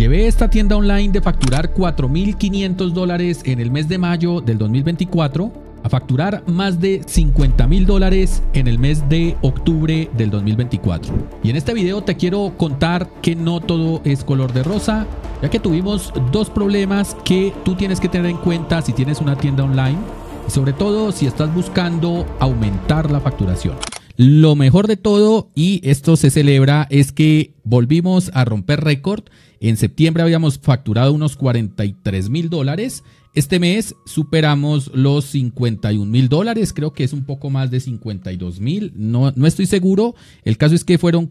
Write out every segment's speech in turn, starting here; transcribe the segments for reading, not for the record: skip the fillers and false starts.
Llevé esta tienda online de facturar $4.500 en el mes de mayo del 2024 a facturar más de $50.000 en el mes de octubre del 2024. Y en este video te quiero contar que no todo es color de rosa, ya que tuvimos dos problemas que tú tienes que tener en cuenta si tienes una tienda online y sobre todo si estás buscando aumentar la facturación. Lo mejor de todo, y esto se celebra, es que volvimos a romper récord. En septiembre habíamos facturado unos $43.000. Este mes superamos los $51.000. Creo que es un poco más de 52.000. No estoy seguro. El caso es que fueron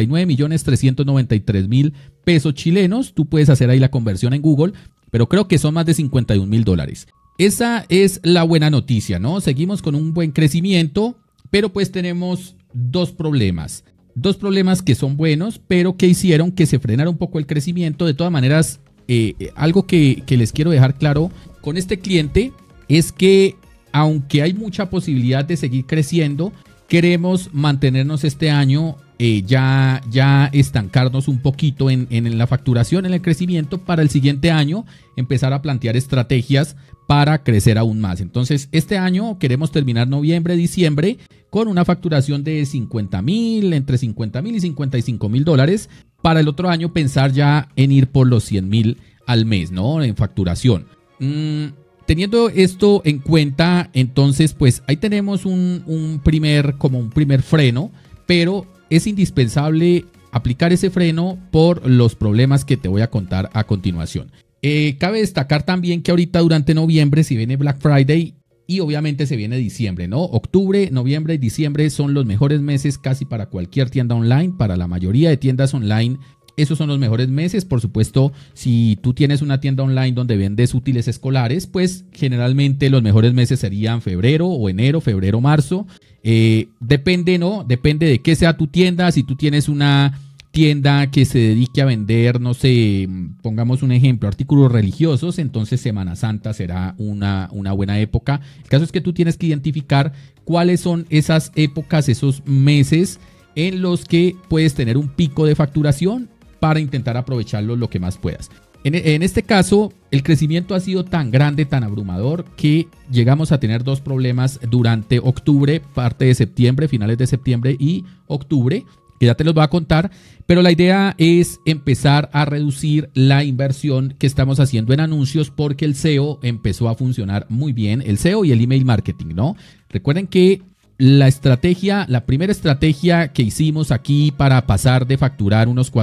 49.393.000 pesos chilenos. Tú puedes hacer ahí la conversión en Google, pero creo que son más de $51.000. Esa es la buena noticia, ¿no? Seguimos con un buen crecimiento. Pero pues tenemos dos problemas que son buenos, pero que hicieron que se frenara un poco el crecimiento. De todas maneras, algo que les quiero dejar claro con este cliente es que aunque hay mucha posibilidad de seguir creciendo, queremos mantenernos este año, ya estancarnos un poquito en la facturación, en el crecimiento, para el siguiente año empezar a plantear estrategias para crecer aún más. Entonces, este año queremos terminar noviembre, diciembre con una facturación de $50.000, entre $50.000 y $55.000. Para el otro año pensar ya en ir por los $100.000 al mes, ¿no? En facturación. Teniendo esto en cuenta, entonces, pues ahí tenemos un primer freno, pero es indispensable aplicar ese freno por los problemas que te voy a contar a continuación. Cabe destacar también que ahorita durante noviembre se viene Black Friday y obviamente se viene diciembre, ¿no? Octubre, noviembre y diciembre son los mejores meses casi para cualquier tienda online, para la mayoría de tiendas online. Esos son los mejores meses. Por supuesto, si tú tienes una tienda online donde vendes útiles escolares, pues generalmente los mejores meses serían febrero o enero, febrero, marzo. Depende, ¿no? Depende de qué sea tu tienda. Si tú tienes una tienda que se dedique a vender, no sé, pongamos un ejemplo, artículos religiosos, entonces Semana Santa será una buena época. El caso es que tú tienes que identificar cuáles son esas épocas, esos meses en los que puedes tener un pico de facturación para intentar aprovecharlo lo que más puedas. En este caso, el crecimiento ha sido tan grande, tan abrumador, que llegamos a tener dos problemas durante octubre, parte de septiembre, finales de septiembre y octubre, que ya te los voy a contar, pero la idea es empezar a reducir la inversión que estamos haciendo en anuncios porque el SEO empezó a funcionar muy bien, el SEO y el email marketing, ¿no? Recuerden que la primera estrategia que hicimos aquí para pasar de facturar unos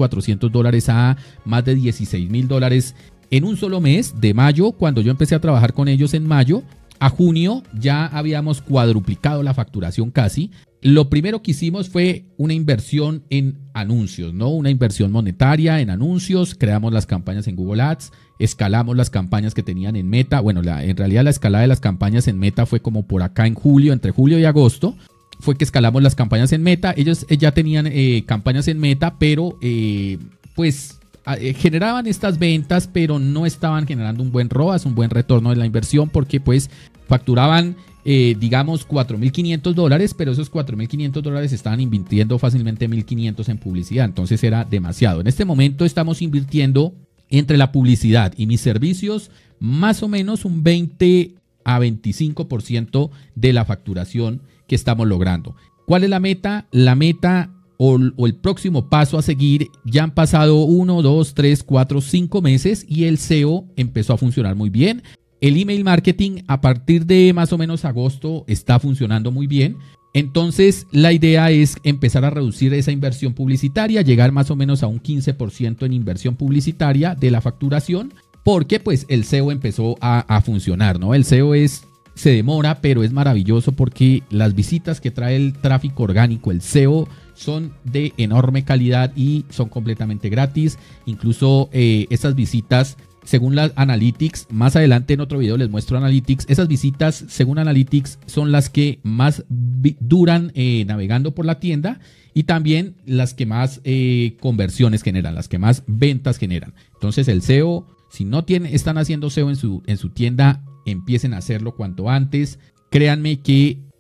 $4.400 a más de $16.000 en un solo mes, de mayo, cuando yo empecé a trabajar con ellos en mayo, a junio ya habíamos cuadruplicado la facturación casi. Lo primero que hicimos fue una inversión en anuncios, ¿no? Una inversión monetaria en anuncios, creamos las campañas en Google Ads, escalamos las campañas que tenían en Meta. Bueno, en realidad la escalada de las campañas en Meta fue como por acá en julio, entre julio y agosto, fue que escalamos las campañas en Meta. Ellos ya tenían campañas en Meta, pero generaban estas ventas, pero no estaban generando un buen ROAS, un buen retorno de la inversión, porque pues facturaban digamos $4.500, pero esos $4.500 estaban invirtiendo fácilmente $1.500 en publicidad, entonces era demasiado. En este momento estamos invirtiendo entre la publicidad y mis servicios más o menos un 20 a 25% de la facturación que estamos logrando. ¿Cuál es la meta? La meta o el próximo paso a seguir, ya han pasado 1, 2, 3, 4, 5 meses y el SEO empezó a funcionar muy bien. El email marketing a partir de más o menos agosto está funcionando muy bien. Entonces la idea es empezar a reducir esa inversión publicitaria, llegar más o menos a un 15% en inversión publicitaria de la facturación, porque pues el SEO empezó a funcionar, ¿no? El SEO se demora, pero es maravilloso porque las visitas que trae el tráfico orgánico, el SEO, son de enorme calidad y son completamente gratis. Incluso esas visitas, según las Analytics, más adelante en otro video les muestro Analytics, esas visitas según Analytics son las que más duran navegando por la tienda y también las que más conversiones generan, las que más ventas generan. Entonces el SEO, si no están haciendo SEO en su tienda, empiecen a hacerlo cuanto antes. Créanme que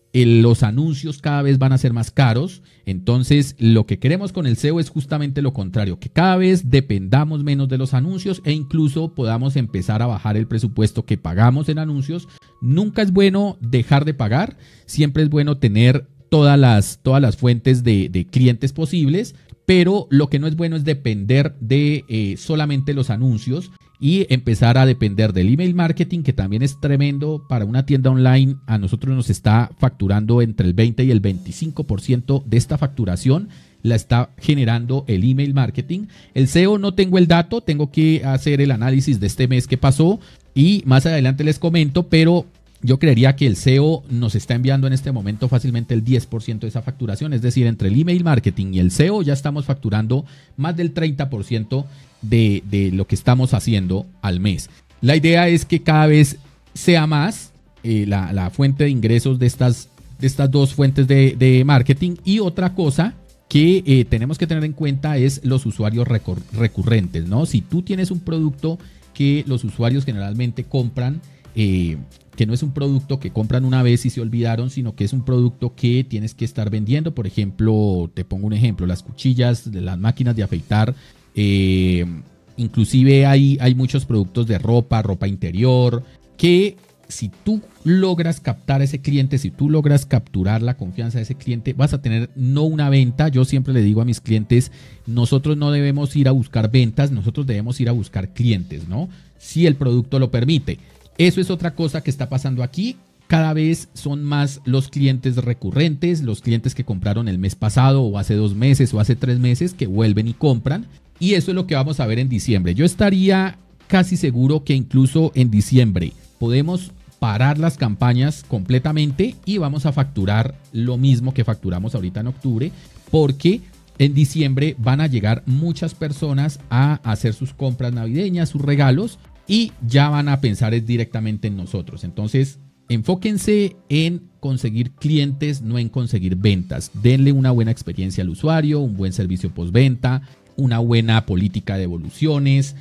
los anuncios cada vez van a ser más caros. Entonces, lo que queremos con el SEO es justamente lo contrario, que cada vez dependamos menos de los anuncios e incluso podamos empezar a bajar el presupuesto que pagamos en anuncios. Nunca es bueno dejar de pagar, siempre es bueno tener todas las fuentes de clientes posibles, pero lo que no es bueno es depender de solamente los anuncios y empezar a depender del email marketing, que también es tremendo para una tienda online. A nosotros nos está facturando entre el 20 y el 25% de esta facturación la está generando el email marketing. El SEO no tengo el dato, tengo que hacer el análisis de este mes que pasó y más adelante les comento, pero yo creería que el SEO nos está enviando en este momento fácilmente el 10% de esa facturación, es decir, entre el email marketing y el SEO ya estamos facturando más del 30% de lo que estamos haciendo al mes. La idea es que cada vez sea más la fuente de ingresos de estas dos fuentes de marketing. Y otra cosa que tenemos que tener en cuenta es los usuarios recurrentes, ¿no? Si tú tienes un producto que los usuarios generalmente compran, que no es un producto que compran una vez y se olvidaron, sino que es un producto que tienes que estar vendiendo. Por ejemplo, te pongo un ejemplo, las cuchillas, las máquinas de afeitar, inclusive hay muchos productos de ropa interior, que si tú logras captar a ese cliente, si tú logras capturar la confianza de ese cliente, vas a tener no una venta. Yo siempre le digo a mis clientes, nosotros no debemos ir a buscar ventas, nosotros debemos ir a buscar clientes, ¿no? Si el producto lo permite. Eso es otra cosa que está pasando aquí. Cada vez son más los clientes recurrentes, los clientes que compraron el mes pasado o hace 2 meses o hace 3 meses que vuelven y compran. Y eso es lo que vamos a ver en diciembre. Yo estaría casi seguro que incluso en diciembre podemos parar las campañas completamente y vamos a facturar lo mismo que facturamos ahorita en octubre, porque en diciembre van a llegar muchas personas a hacer sus compras navideñas, sus regalos, y ya van a pensar directamente en nosotros. Entonces, enfóquense en conseguir clientes, no en conseguir ventas. Denle una buena experiencia al usuario, un buen servicio postventa, una buena política de devoluciones,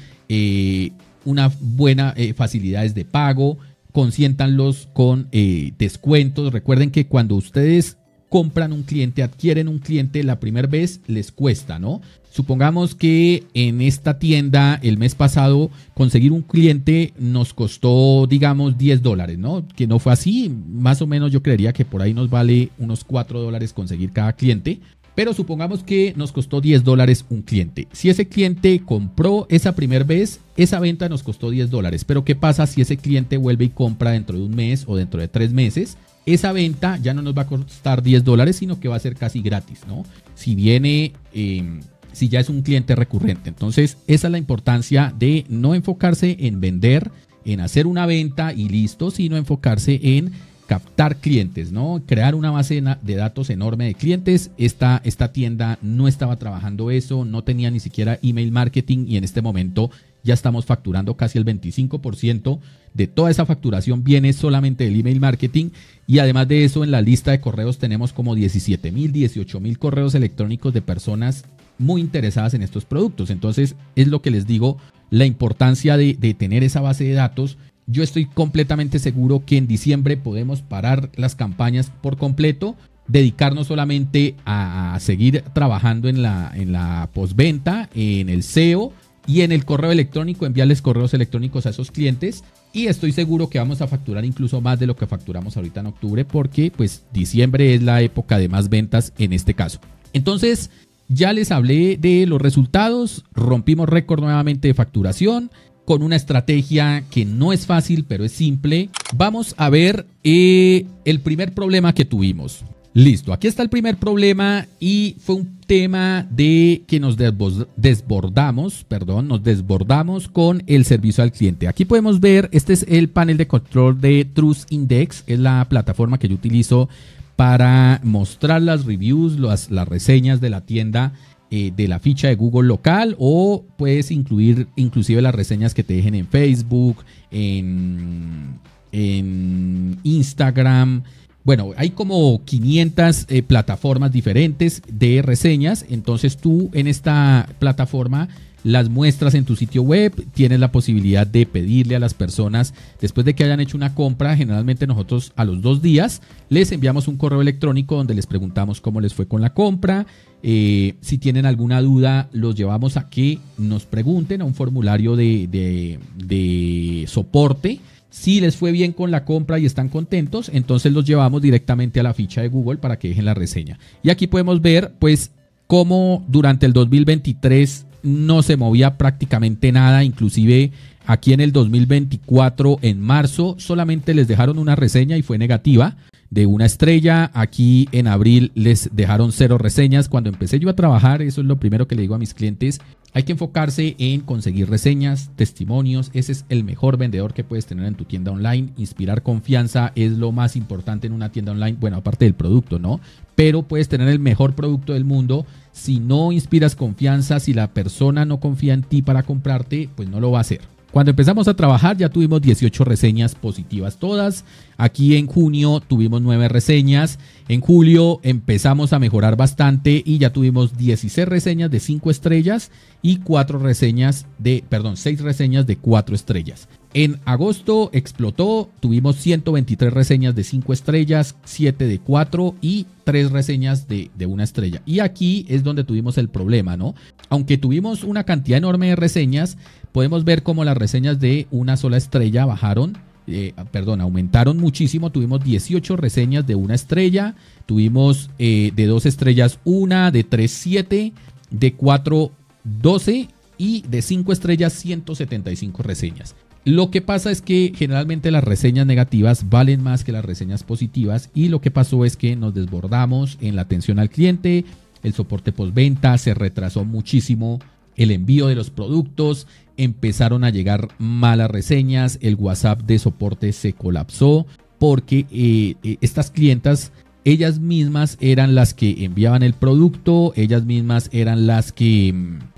una buena facilidades de pago. Consiéntanlos con descuentos. Recuerden que cuando ustedes compran un cliente, adquieren un cliente, la primera vez les cuesta, ¿no? Supongamos que en esta tienda el mes pasado conseguir un cliente nos costó, digamos, $10, ¿no? Que no fue así, más o menos yo creería que por ahí nos vale unos $4 conseguir cada cliente. Pero supongamos que nos costó $10 un cliente. Si ese cliente compró esa primera vez, esa venta nos costó $10. Pero ¿qué pasa si ese cliente vuelve y compra dentro de un mes o dentro de 3 meses? Esa venta ya no nos va a costar $10, sino que va a ser casi gratis, ¿no? Si viene, si ya es un cliente recurrente. Entonces, esa es la importancia de no enfocarse en vender, en hacer una venta y listo, sino enfocarse en captar clientes, ¿no? Crear una base de datos enorme de clientes. Esta tienda no estaba trabajando eso, no tenía ni siquiera email marketing y en este momento ya estamos facturando casi el 25% de toda esa facturación viene solamente del email marketing. Y además de eso, en la lista de correos tenemos como 17,000, 18,000 correos electrónicos de personas muy interesadas en estos productos. Entonces, es lo que les digo, la importancia de tener esa base de datos. Yo estoy completamente seguro que en diciembre podemos parar las campañas por completo, dedicarnos solamente a seguir trabajando en la postventa, en el SEO y en el correo electrónico, enviarles correos electrónicos a esos clientes. Y estoy seguro que vamos a facturar incluso más de lo que facturamos ahorita en octubre, porque pues diciembre es la época de más ventas en este caso. Entonces, ya les hablé de los resultados, rompimos récord nuevamente de facturación, con una estrategia que no es fácil, pero es simple. Vamos a ver el primer problema que tuvimos. Listo, aquí está el primer problema y fue un tema de que nos desbordamos con el servicio al cliente. Aquí podemos ver, este es el panel de control de TrustIndex, es la plataforma que yo utilizo para mostrar las reviews, las reseñas de la tienda, de la ficha de Google local, o puedes incluir inclusive las reseñas que te dejen en Facebook, en Instagram. Bueno, hay como 500 plataformas diferentes de reseñas. Entonces tú en esta plataforma las muestras en tu sitio web, tienes la posibilidad de pedirle a las personas, después de que hayan hecho una compra, generalmente nosotros a los 2 días les enviamos un correo electrónico donde les preguntamos cómo les fue con la compra. Si tienen alguna duda, los llevamos a que nos pregunten a un formulario de soporte. Si les fue bien con la compra y están contentos, entonces los llevamos directamente a la ficha de Google para que dejen la reseña. Y aquí podemos ver pues cómo durante el 2023 no se movía prácticamente nada, inclusive aquí en el 2024 en marzo solamente les dejaron una reseña y fue negativa de 1 estrella. Aquí en abril les dejaron 0 reseñas. Cuando empecé yo a trabajar, eso es lo primero que le digo a mis clientes: hay que enfocarse en conseguir reseñas, testimonios. Ese es el mejor vendedor que puedes tener en tu tienda online. Inspirar confianza es lo más importante en una tienda online. Bueno, aparte del producto, ¿no? Pero puedes tener el mejor producto del mundo. Si no inspiras confianza, si la persona no confía en ti para comprarte, pues no lo va a hacer. Cuando empezamos a trabajar ya tuvimos 18 reseñas positivas todas. Aquí en junio tuvimos 9 reseñas. En julio empezamos a mejorar bastante y ya tuvimos 16 reseñas de 5 estrellas y 6 reseñas de 4 estrellas. En agosto explotó, tuvimos 123 reseñas de 5 estrellas, 7 de 4 y 3 reseñas de 1 estrella. Y aquí es donde tuvimos el problema, ¿no? Aunque tuvimos una cantidad enorme de reseñas, podemos ver cómo las reseñas de 1 sola estrella aumentaron muchísimo. Tuvimos 18 reseñas de 1 estrella, tuvimos de 2 estrellas 1, de 3 7, de 4 12 y de 5 estrellas 175 reseñas. Lo que pasa es que generalmente las reseñas negativas valen más que las reseñas positivas y lo que pasó es que nos desbordamos en la atención al cliente, el soporte postventa, se retrasó muchísimo el envío de los productos, empezaron a llegar malas reseñas, el WhatsApp de soporte se colapsó porque estas clientas, ellas mismas eran las que enviaban el producto, ellas mismas eran las que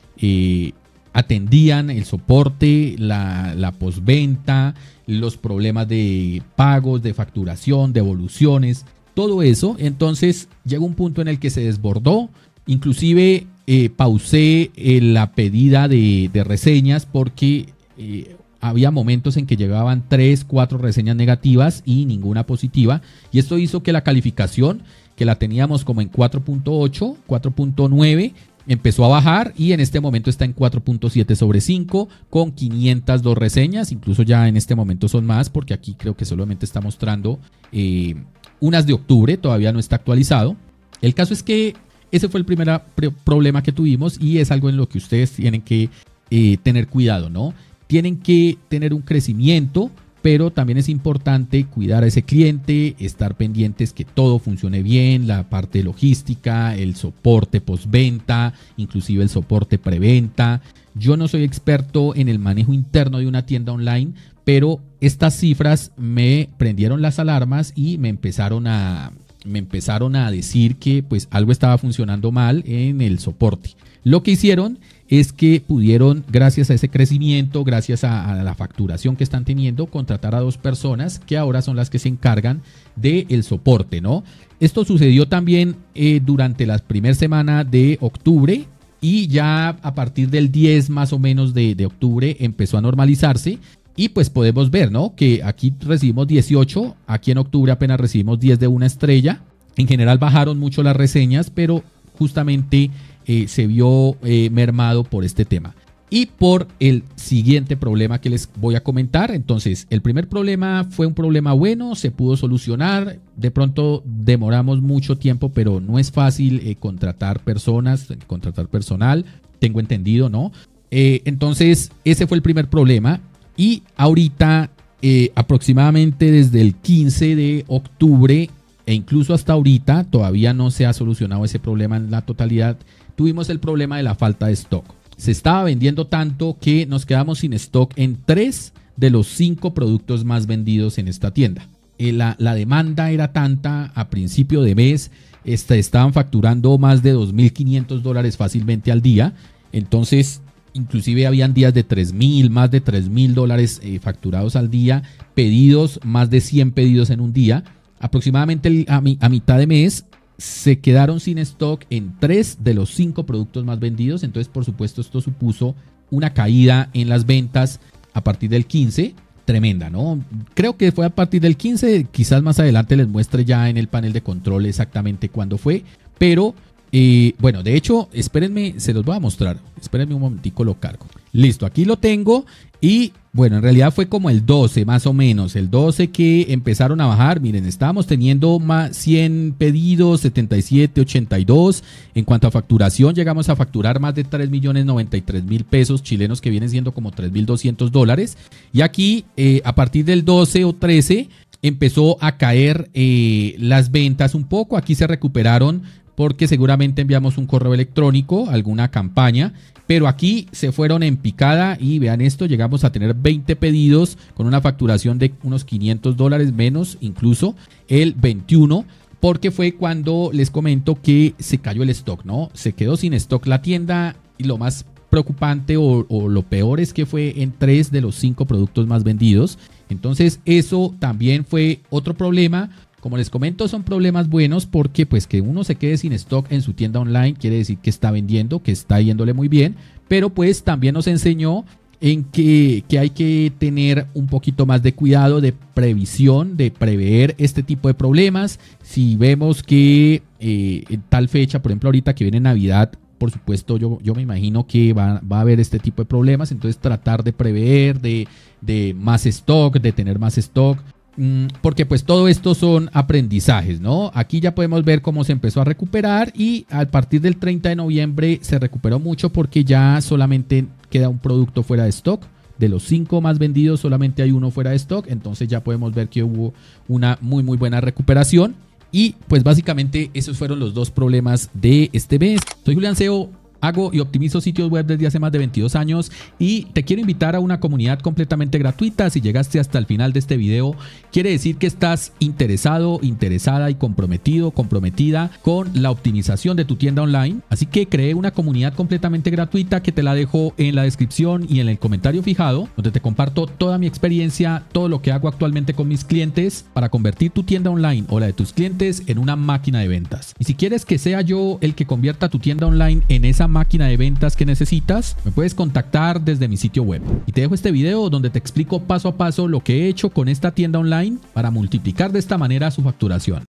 atendían el soporte, la postventa, los problemas de pagos, de facturación, devoluciones, todo eso. Entonces llegó un punto en el que se desbordó. Inclusive pausé la pedida de reseñas porque había momentos en que llegaban 3, 4 reseñas negativas y ninguna positiva. Y esto hizo que la calificación, que la teníamos como en 4.8, 4.9, empezó a bajar y en este momento está en 4.7 sobre 5 con 502 reseñas. Incluso ya en este momento son más porque aquí creo que solamente está mostrando unas de octubre, todavía no está actualizado. El caso es que ese fue el primer problema que tuvimos y es algo en lo que ustedes tienen que tener cuidado, ¿no? Tienen que tener un crecimiento, pero también es importante cuidar a ese cliente, estar pendientes que todo funcione bien, la parte logística, el soporte postventa, inclusive el soporte preventa. Yo no soy experto en el manejo interno de una tienda online, pero estas cifras me prendieron las alarmas y me empezaron a decir que pues algo estaba funcionando mal en el soporte. Lo que hicieron es que pudieron, gracias a ese crecimiento, gracias a la facturación que están teniendo, contratar a 2 personas que ahora son las que se encargan del soporte, ¿no? Esto sucedió también durante la primera semana de octubre y ya a partir del 10 más o menos de octubre empezó a normalizarse. Y pues podemos ver, ¿no? Que aquí recibimos 18, aquí en octubre apenas recibimos 10 de 1 estrella. En general bajaron mucho las reseñas, pero justamente se vio mermado por este tema. Y por el siguiente problema que les voy a comentar. Entonces, el primer problema fue un problema bueno, se pudo solucionar. De pronto demoramos mucho tiempo, pero no es fácil contratar personal, tengo entendido, ¿no? Entonces, ese fue el primer problema. Y ahorita, aproximadamente desde el 15 de octubre e incluso hasta ahorita, todavía no se ha solucionado ese problema en la totalidad. Tuvimos el problema de la falta de stock. Se estaba vendiendo tanto que nos quedamos sin stock en 3 de los 5 productos más vendidos en esta tienda. La demanda era tanta a principio de mes, estaban facturando más de $2.500 fácilmente al día. Entonces, inclusive habían días de $3.000, más de $3.000 facturados al día, pedidos, más de 100 pedidos en un día. Aproximadamente a mitad de mes se quedaron sin stock en 3 de los 5 productos más vendidos. Entonces, por supuesto, esto supuso una caída en las ventas a partir del 15, tremenda, ¿no? Creo que fue a partir del 15, quizás más adelante les muestre ya en el panel de control exactamente cuándo fue, pero bueno, de hecho, espérenme, se los voy a mostrar. Espérenme un momentico, lo cargo. Listo, aquí lo tengo y bueno, en realidad fue como el 12 más o menos, el 12 que empezaron a bajar. Miren, estábamos teniendo más 100 pedidos, 77, 82. En cuanto a facturación, llegamos a facturar más de 3.093.000 pesos chilenos, que vienen siendo como $3.200. Y aquí, a partir del 12 o 13, empezó a caer las ventas un poco. Aquí se recuperaron porque seguramente enviamos un correo electrónico, alguna campaña, pero aquí se fueron en picada y vean esto, llegamos a tener 20 pedidos con una facturación de unos $500 menos, incluso el 21, porque fue cuando les comento que se cayó el stock, ¿no? Se quedó sin stock la tienda y lo más preocupante o lo peor es que fue en 3 de los 5 productos más vendidos. Entonces eso también fue otro problema. Como les comento, son problemas buenos porque pues que uno se quede sin stock en su tienda online quiere decir que está vendiendo, que está yéndole muy bien, pero pues también nos enseñó en que hay que tener un poquito más de cuidado, de previsión, de prever este tipo de problemas. Si vemos que en tal fecha, por ejemplo ahorita que viene Navidad, por supuesto yo me imagino que va a haber este tipo de problemas, entonces tratar de prever, de más stock, de tener más stock. Porque pues todo esto son aprendizajes, ¿no? Aquí ya podemos ver cómo se empezó a recuperar y a partir del 30 de noviembre se recuperó mucho porque ya solamente queda un producto fuera de stock. De los 5 más vendidos solamente hay uno fuera de stock, entonces ya podemos ver que hubo una muy buena recuperación. Y pues básicamente esos fueron los 2 problemas de este mes. Soy Julián SEO. Hago y optimizo sitios web desde hace más de 22 años y te quiero invitar a una comunidad completamente gratuita. Si llegaste hasta el final de este video, quiere decir que estás interesado, interesada y comprometida con la optimización de tu tienda online. Así que creé una comunidad completamente gratuita que te la dejo en la descripción y en el comentario fijado, donde te comparto toda mi experiencia, todo lo que hago actualmente con mis clientes para convertir tu tienda online o la de tus clientes en una máquina de ventas. Y si quieres que sea yo el que convierta tu tienda online en esa máquina de ventas que necesitas, me puedes contactar desde mi sitio web. Y te dejo este video donde te explico paso a paso lo que he hecho con esta tienda online para multiplicar de esta manera su facturación.